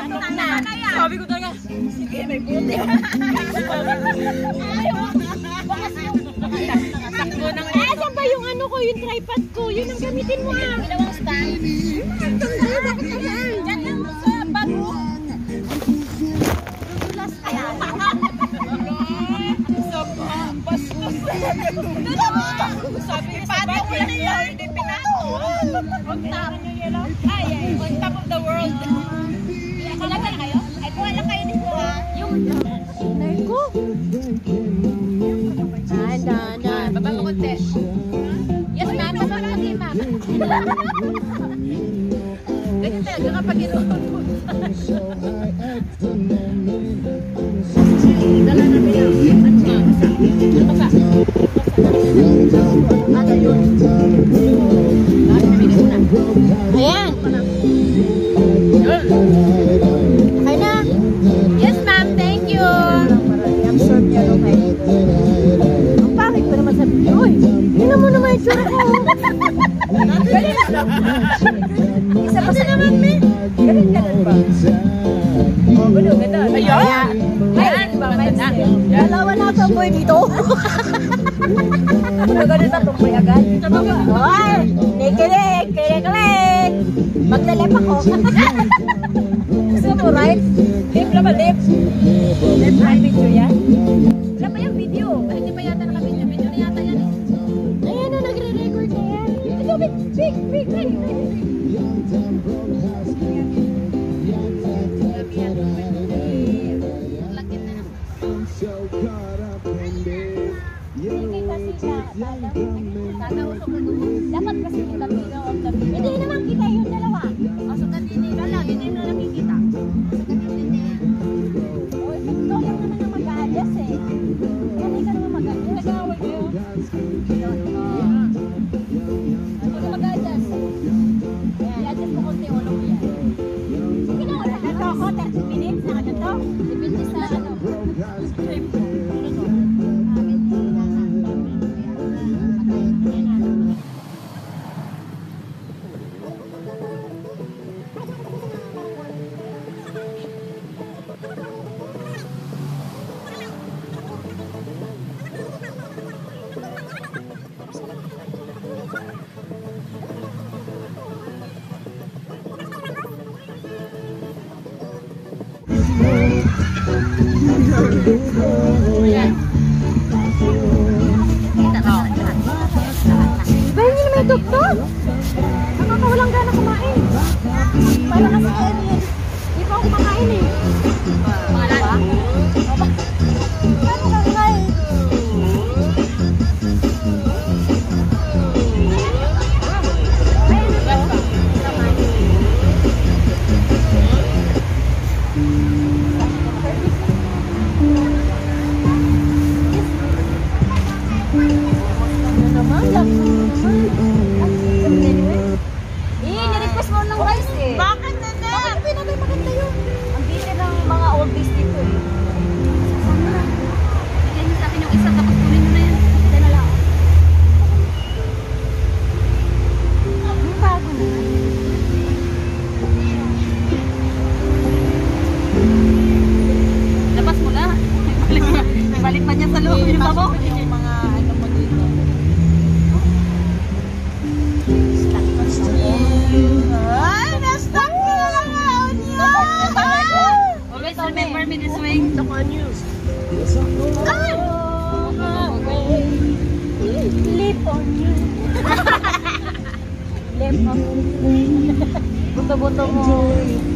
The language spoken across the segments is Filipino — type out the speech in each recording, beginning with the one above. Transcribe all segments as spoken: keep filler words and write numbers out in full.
Sabi ko talaga, sige, may buti. Eh, saan ba yung ano ko, yung tripod ko? Yun ang gamitin mo ah. Dalawang stand. Yan lang sa bago. Dudulas kaya. Bastos. Sabi ko sa bago yan yan. Hindi pinato. On top. Ay, ay. On top of the world. Kulang lang kayo? Ay, kuha lang kayo dito ha. Yung Nay ko. Ah, na, na. baba mo konti. Yes, ma'am. Baba mo konti, ma'am. Ganyan talaga kapag inuun mo. Dala na ba yan? Ano pa? Ano yun? Ayan. Okay na. Yes, ma'am. Thank you. I-absorb niya nung kayo. Ang pangit pa naman sa video. Uy, yun mo naman yung tsura ko. Galing lang. Isa pa sa naman, me. Galing ganun ba? Oh, ganun, ganun. Ayan. Ayan, ba? Dalawa na ito, boy, dito. Ano ganun ba tumboy agad? Oy, kikilig, kikilig. Maglalep ako. Gusto mo, right? Lip na ba, lip? Lip na video yan? Wala pa yung video. Ay, hindi pa yata naka-video. Video na yata yan eh. Ayan na, nagre-record na yan. Ito, big, big, big, big, big. Dapat kasi kita video of the video. Hindi naman kita yung dalawa. Masuk ka din eh. Wala, hindi na nakikita. Masuk ka din eh. Uy, ikaw lang naman ang mag-a-adjust eh. Kani ka naman mag-a-adjust. Nag-away kayo. Ano ka mag-adjust? I-adjust mo konti ulo mo yan. Sige na, ito ako, thirty minutes na ano to. Depende sa ano. Bayan nyo naman yung tuktok. Nakakawalang gana kumain. Para kasi ano yan. Di pa ako kumakain eh. Pangalan ba? Paano kakain? Ano naman? Eh, nirequest mo ng rice eh. Bakit na na? Bakit pinagay maganda yun? Ang busy ng mga oldies dito eh. Bigyan niyo sa akin yung isa tapos kunin mo na yan. Kita na lang. Ang bago na. Labas mo na. Balik, balik pa niya sa loob yung bako. Yung mga ano mo dito. Ay, na-stuck na lang ako niya! Always remember me this way. Look on you. Ay! Lip on you. Lip on you. Buto-buto mo.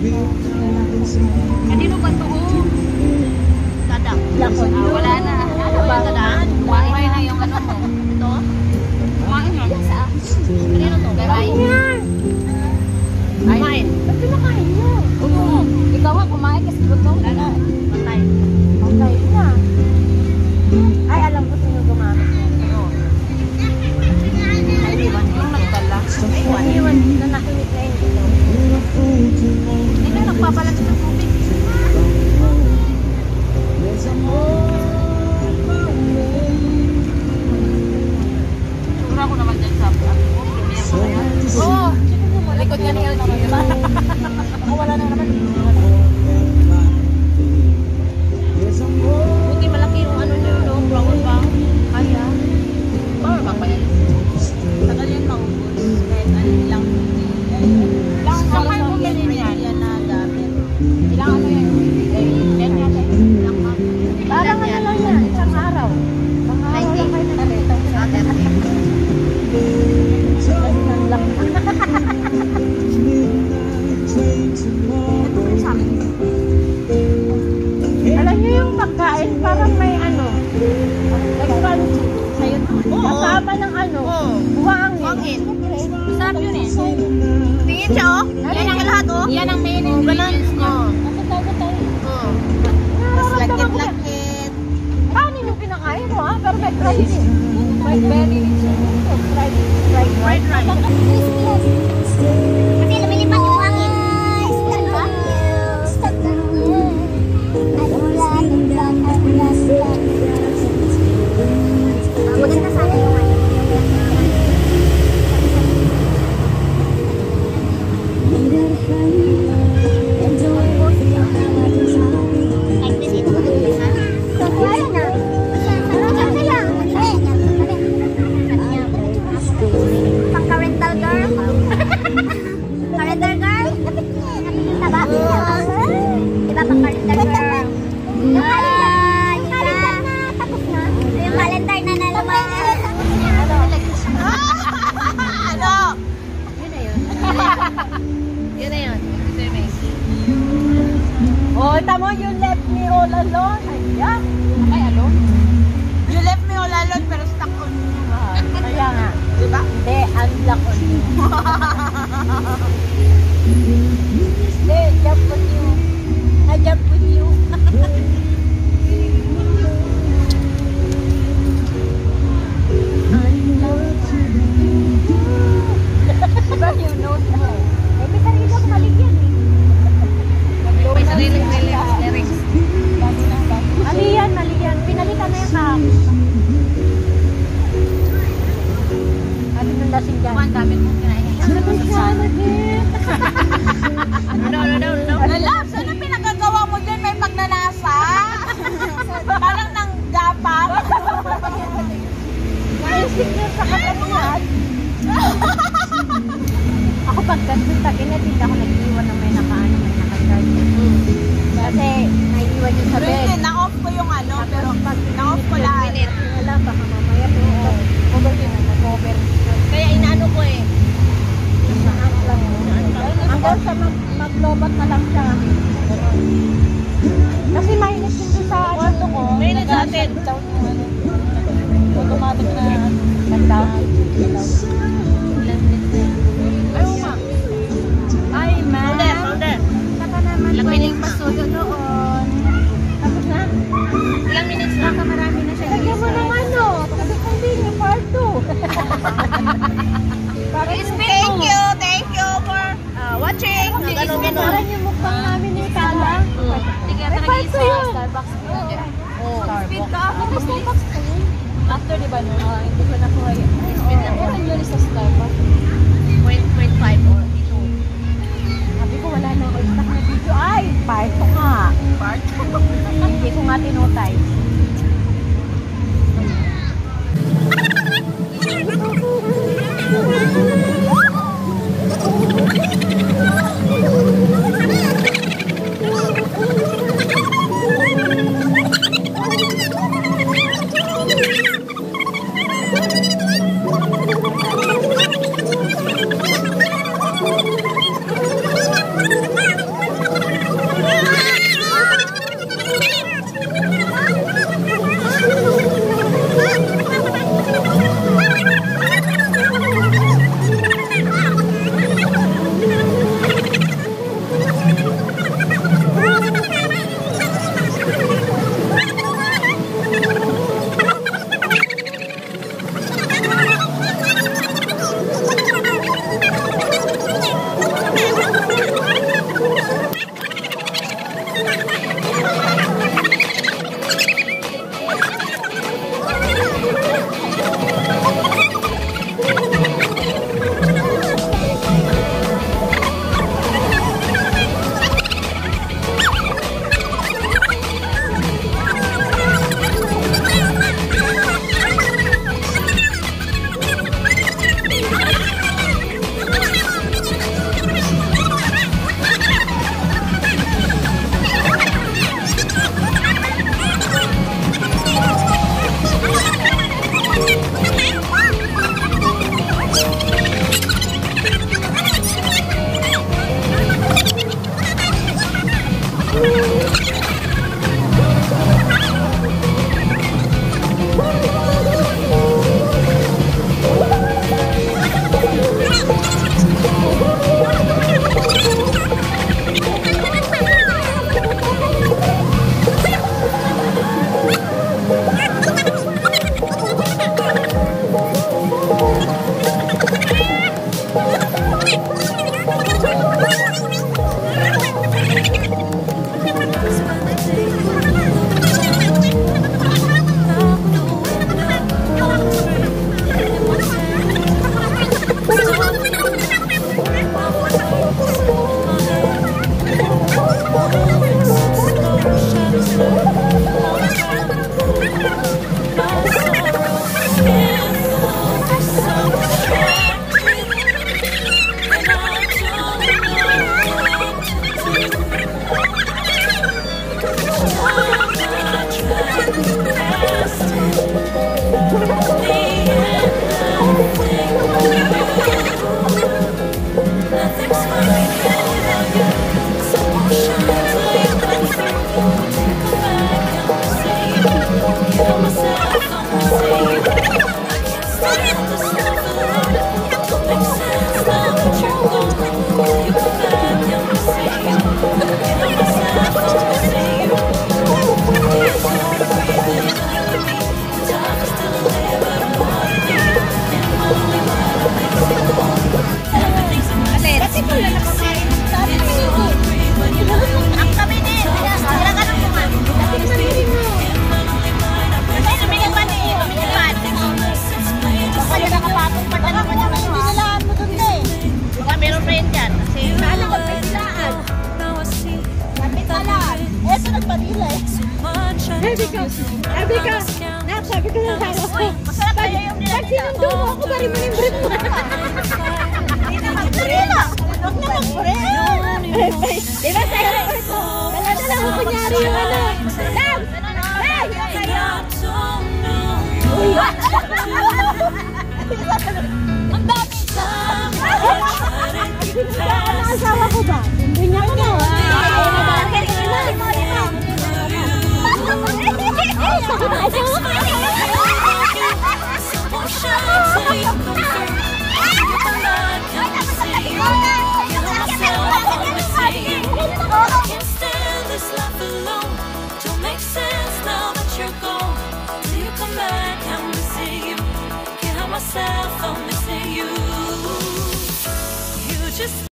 Kanino ba ito? Tadak. Lip on you. Ah, wala na. Ano ba? Tadaan. Kumain na yung ano mo. Ito? Kumain na. Kanino to? Bye-bye. Kumain. Ba't pinakain niyo? Oo. Ikaw nga kumain kasi gutom. Wala. Patay. Okay na. Ay, alam ko sino gumamit niya. Ay, iwan. Yung nagdala. Iwan. Iwan na nakinig na yun dito. Hindi na nagpapalat ng tubig. Sura ko naman dyan sa premier ko na yan. Oo. Likod ka ni L G. Ako wala na naman. ano yan. Yan yata. Parang ano lang yan, isang araw. Isang araw lang kayo nalito. Ganun lang. Alam niyo yung pagkain, parang may ano, like crunchy. Kasama ng ano, buwangin. Sarap yun eh. Tingin siya oh. Yan ang lahat oh. Yan ang main ingredients niya. Nasa dagat tayo. Lakit, lakit. Kanin yung pinakain mo ha, pero may crunchy. May very fried fried Fried rice. Kasi lumilipad yung hangin. Stop ba? Stop na. Maganda sana yung ano. Like this ito. Ayan na. Ano lang? Pangka-rental girl. Ka-rental girl? Taba? Diba pangka-rental girl? Yung calendar. Yung calendar na tapos na. Yung calendar na naluman. Ano? Yun na yun. Yun na yun. Oh, tamo you left me all alone. Ay, yeah. Ay, ano? You left me all alone pero stuck on you. Kaya nga. Diba? Hindi, unlock on you. Hindi, jump on you. Na-jump with you. Diba you know that? Eh, may sarili ako maligyan eh. May sariling lyrics. Mali yan, mali yan. Pinalitan na yan kahapon. Sabi nung lasing dyan. Ang dami mong kinain. Ano siya naging? No, no, no, no. Lalabs, ano pinagagawa mo dyan? May pagnanasa? Parang nang gapang. Naisip niya sa katanungan. Ako pag ganun taginat, hindi ako nag-iwan ng may nakaano, may naka-charge. Kasi naiiwan yun sa bed. Hindi, na-off ko yung ano, pero na-off ko lahat. Wala, baka mamaya po. Cover yun, cover. Kaya inaano ko eh. Saan lang. Hanggang sa mag- maglobat na lang siya. Kasi mainit din doon sa kwarto ko. Mainit sa atin. Automatic na nag-down. Ayaw ma. Ay, ma. Order, order. Saka naman Ilang pwedeng minutes na? pasuyo doon. Tapos na? Ilang minutes lang? Baka marami na siya. Lagyan mo ng ano. Kasi hindi niya parto. Thank you, thank you for uh, watching. Ganun, ganun. Parang yung mukbang namin yung tala. Sige, May parto yun. Starbucks. Oh, Speed ka ako. May Starbucks ka yun. After di ba no? Ah, hindi ko nakuha yun. Speed na. Meron yun sa Starbucks. zero point five or two. Sabi ko wala na ako stock na video. Ay, parto nga. Part? Hindi ko nga tinutay. Sabi ko, sabi ko, nak, sabi ko sa sarap ko. Masarap tayo yung Pag sinundo mo ako, bari mo yung bread mo. Hindi na magpurela. Huwag na magpurela. Di ba sa'yo ko ito? Dala-dala ko kunyari yung ano. Love! Hey! Uy! Ang dami. Ang asawa ko ba? Hindi niya ko na. Ay, sakit na asawa